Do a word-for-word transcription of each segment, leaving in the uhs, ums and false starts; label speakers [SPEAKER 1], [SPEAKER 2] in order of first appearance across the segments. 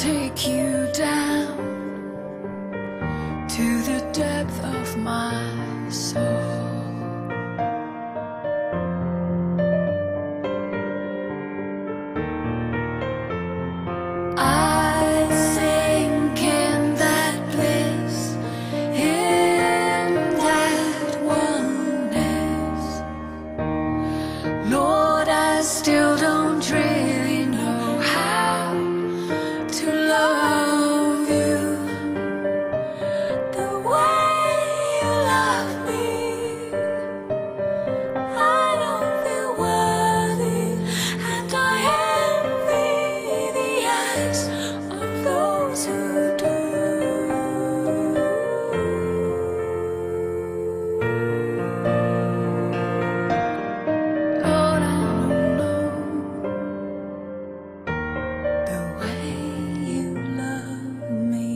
[SPEAKER 1] take you down to the depth of my soul. I sink in that bliss, in that oneness. Lord, I still don't really know how to love you the way you love me. I don't feel worthy, and I envy the eyes of those who do. Lord, I don't know the way you love me.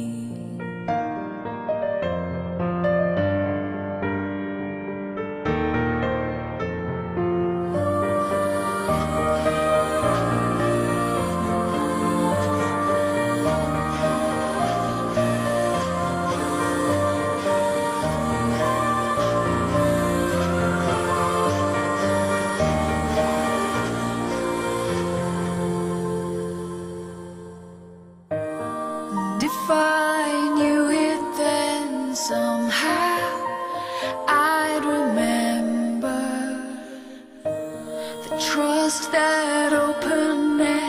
[SPEAKER 1] And if I knew it then somehow, I'd remember the trust that openness